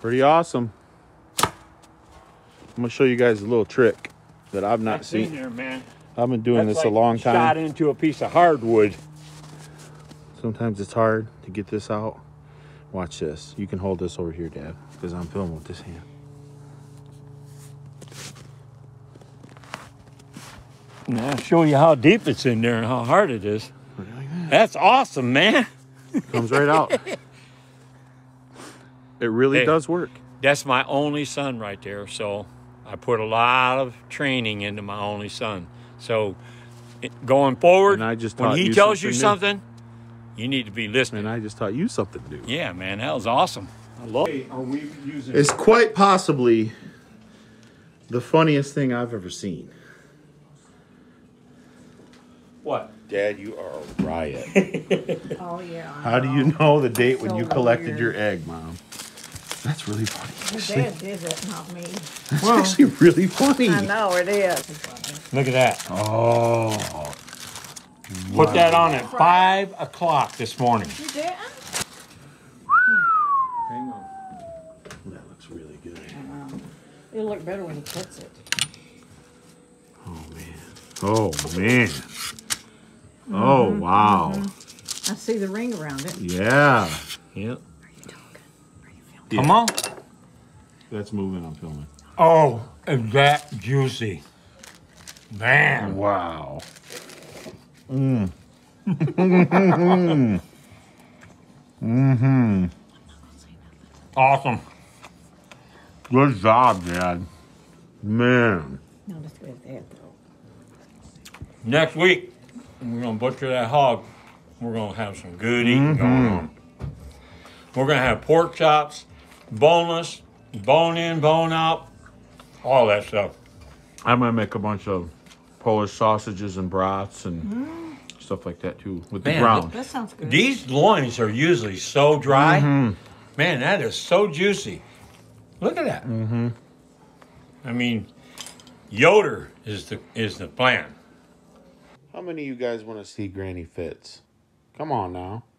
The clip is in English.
Pretty awesome. I'm gonna show you guys a little trick that I've not seen. In there, man. I've been doing this a long time. Shot into a piece of hardwood. Sometimes it's hard to get this out. Watch this. You can hold this over here, Dad, because I'm filming with this hand. Now I'll show you how deep it's in there and how hard it is. Like that. That's awesome, man. Comes right out. It really does work. That's my only son right there. So I put a lot of training into my only son. So going forward, And I just when taught he you tells you something something, you need to be listening. And I just taught you something new. Yeah, man, that was awesome. I love it. Are we using It's quite possibly the funniest thing I've ever seen. what? Dad, you are a riot. Oh, yeah. How do you know the date when So you collected weird. your egg, Mom? That's really funny. Your dad did it, not me. That's actually really funny. I know it is. Look at that. Oh. Put that on at 5 o'clock this morning. You did? Hang on. That looks really good. It'll look better when he cuts it. Oh, man. Oh, man. Oh, wow. I see the ring around it. Yeah. Yep. Are you talking? Are you filming? Come on. That's moving. I'm filming. Oh, is that juicy? Man. Wow. Awesome. Good job, Dad. Man. No, let's go with that, though. Next week, we're going to butcher that hog. We're going to have some good eating going on. We're going to have pork chops, boneless, bone in, bone out, all that stuff. I'm going to make a bunch of Polish sausages and brats and stuff like that, too, with the Man, ground. That sounds good. These loins are usually so dry. Man, that is so juicy. Look at that. I mean, Yoder is the plan. How many of you guys want to see Granny Fitz? Come on now.